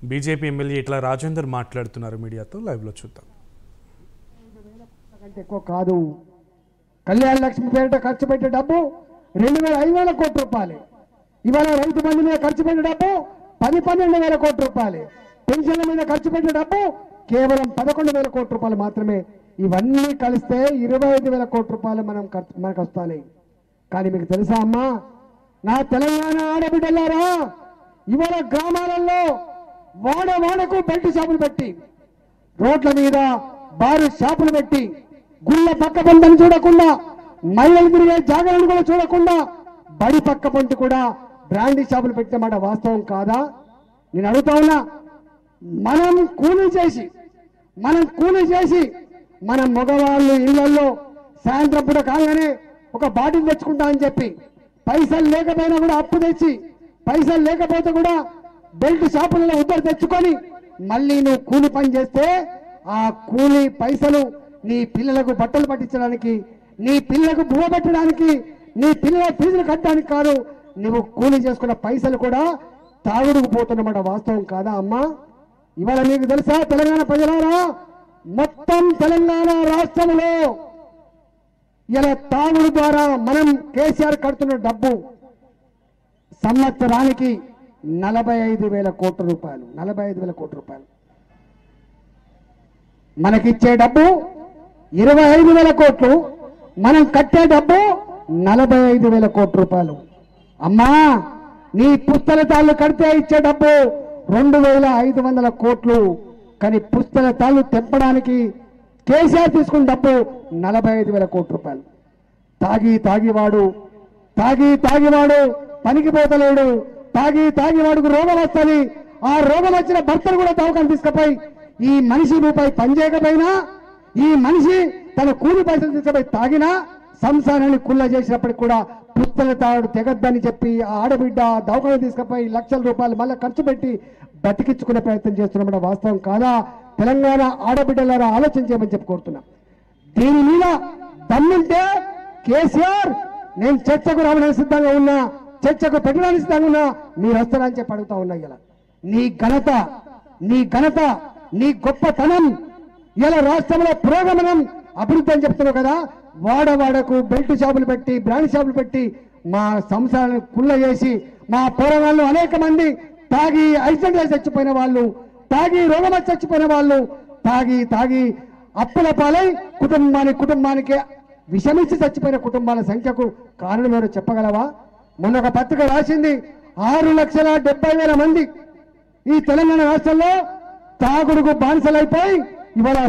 BJP MLA ఇట్లా రాజేందర్ మాట్లాడుతున్నారు మీడియాతో, లైవ్లో చూద్దాం. ఎక్కువ కాదు. కళ్యాణ లక్ష్మి పేరిట ఖర్చు పెట్టే డబ్బు 2,500 కోట్ల రూపాయలు. ఇవాళ రైతు బంధు మీద ఖర్చు పెట్టే డబ్బు 12,000 కోట్ల రూపాయలు. పెన్షన్ల మీద ఖర్చు పెట్టే డబ్బు కేవలం 11,000 కోట్ల రూపాయలు మాత్రమే. ఇవన్నీ కలిస్తే 25,000 కోట్ల రూపాయలు మనకు వస్తాయి. కానీ మీకు తెలుసా అమ్మా, నా తెలంగాణ ఆడబిడ్డలారా, ఇవాళ గ్రామాలలో వాడకు బెల్ట్ షాపులు పెట్టి, రోడ్ల మీద బారు షాపులు పెట్టి, గుళ్ళ పక్క పంటను చూడకుండా, మహిళలు తిరిగే జాగాలను కూడా చూడకుండా, బడి పక్క పంట కూడా బ్రాండీ షాపులు పెట్టినమాట వాస్తవం కాదా? నేను అడుగుతా ఉన్నా. మనం కూలీ చేసి మన మగవాళ్ళు ఇళ్లలో సాయంత్రం పూట కాగానే ఒక బాటిల్ తెచ్చుకుంటా అని చెప్పి, పైసలు లేకపోయినా కూడా అప్పు తెచ్చి, పైసలు లేకపోతే కూడా బెల్ట్ షాపులలో ఉద్దరు తెచ్చుకొని మళ్ళీ నువ్వు కూలి పని చేస్తే ఆ కూలి పైసలు నీ పిల్లలకు బట్టలు పట్టించడానికి, నీ పిల్లలకు బువ్వ పెట్టడానికి, నీ పిల్లల ఫీజులు కట్టడానికి కాదు. నువ్వు కూలి చేసుకున్న పైసలు కూడా తాగుడుకు పోతున్నమాట వాస్తవం కాదా అమ్మా? ఇవాళ మీకు తెలుసా తెలంగాణ ప్రజలారా, మొత్తం తెలంగాణ రాష్ట్రంలో ఇలా తాగుడు ద్వారా మనం కేసీఆర్ కడుతున్న డబ్బు సంవత్సరానికి 45,000 కోట్ల రూపాయలు. 45,000 కోట్ల రూపాయలు. మనకిచ్చే డబ్బు 25,000 కోట్లు, మనం కట్టే డబ్బు 45,000 కోట్ల రూపాయలు. అమ్మా, నీ పుస్తలతాళ్ళు కడితే ఇచ్చే డబ్బు 2,500 కోట్లు. కానీ పుస్తలతాళ్ళు తెంపడానికి కేసీఆర్ తీసుకున్న డబ్బు 45,000 కోట్ల రూపాయలు. తాగివాడు పనికిపోతలేడు. తాగివాడుకు రోగం వస్తుంది. ఆ రోగం వచ్చిన భర్తను కూడా దవాఖాన తీసుకుపోయి, ఈ మనిషి రూపాయి పని చేయకపోయినా, ఈ మనిషి తన కూలి పైసలు తీసుకుపోయి తాగినా సంసారాన్ని కుల్ల చేసినప్పటికి కూడా పుస్తల తాడు తెగద్దని చెప్పి ఆ ఆడబిడ్డ దవాఖాన తీసుకుపోయి లక్షల రూపాయలు మళ్ళీ ఖర్చు పెట్టి బతికించుకునే ప్రయత్నం చేస్తున్నమాట వాస్తవం కాదా? తెలంగాణ ఆడబిడ్డలారా ఆలోచన చేయమని చెప్పి కోరుతున్నా. దీని మీద దమ్ముంటే కేసీఆర్, నేను చర్చకు రావడానికి సిద్ధంగా ఉన్నా, చర్చకు పెట్టడానికి సిద్ధంగా ఉన్నా, మీరు వస్తారని చెప్పి అడుగుతా ఉన్నా. ఇలా నీ ఘనత నీ గొప్పతనం ఇలా రాష్ట్రంలో పురోగమనం అభివృద్ధి అని చెప్తున్నావు కదా. వాడకు బెల్ట్ షాపులు పెట్టి, బ్రాండ్ షాపులు పెట్టి మా సంసారాలను కుల్ల చేసి, మా పోరాటాల్లో అనేక మంది తాగి యాక్సిడెంట్ చచ్చిపోయిన వాళ్ళు, తాగి రోగం చచ్చిపోయిన వాళ్ళు, తాగి అప్పుల పాలై కుటుంబానికి విషమించి చచ్చిపోయిన కుటుంబాల సంఖ్యకు కారణం ఎవరో చెప్పగలవా? మొన్న ఒక పత్రిక రాసింది, 6,70,000 మంది ఈ తెలంగాణ రాష్ట్రంలో తాగుడుకు బానిసలైపోయి ఇవాళ